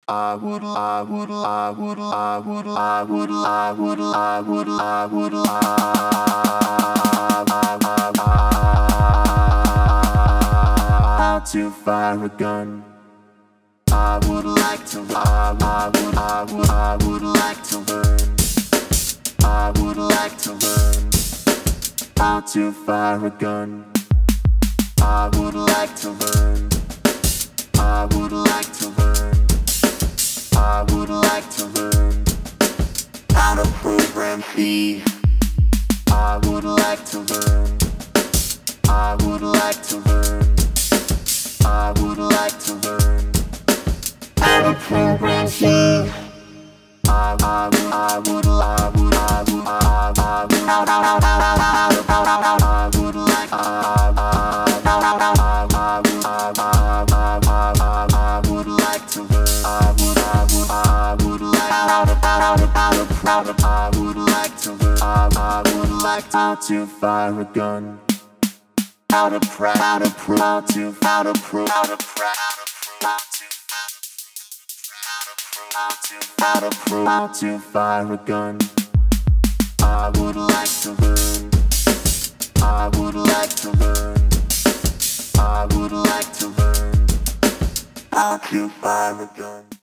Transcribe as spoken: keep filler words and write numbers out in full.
I would, I would, I would, I would, I would, I would, I would, I would, how to fire a gun. I would like to, I would, I would, I would like to learn. I would like to learn how to fire a gun. I would like to learn. I would like to learn. I would like to learn how to program B. I would like to learn. I would like to learn. I would like to learn how to program C. I, I, would, I would, I would, I would, I would, I would, how, how, how, how, how, how, how, how, I would like, I, I, how, how, how, how, I would, I, I, I, I, I would like to learn. I would, I would, I would like how to, how to, how to, how to, I would like to learn. I, I would like how to fire a gun. How to pray, how to pro, how to, how to pro, how to pray, how to pro, how to, how to, how to pro, how to fire a gun. I would like to learn. I would like to learn. I would like to learn how to fire a gun.